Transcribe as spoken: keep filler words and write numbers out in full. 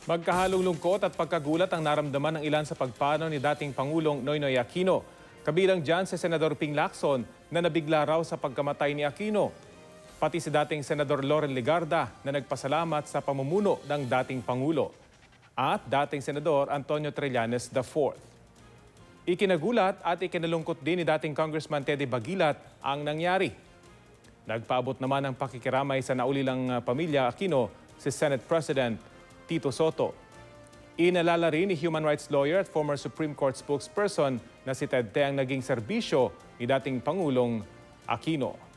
Magkahalong lungkot at pagkagulat ang naramdaman ng ilan sa pagpanaw ni dating Pangulong Noynoy Aquino. Kabilang dyan si Senador Ping Lacson na nabigla raw sa pagkamatay ni Aquino. Pati si dating Senador Loren Legarda na nagpasalamat sa pamumuno ng dating Pangulo. At dating Senador Antonio Trillanes the fourth. Ikinagulat at ikinalungkot din ni dating Congressman Teddy Baguilat ang nangyari. Nagpaabot naman ng pakikiramay sa naulilang pamilya Aquino si Senate President Tito Soto. Inalala rin ni human rights lawyer at former Supreme Court spokesperson na si Ted Te ang naging serbisyo ni dating Pangulong Aquino.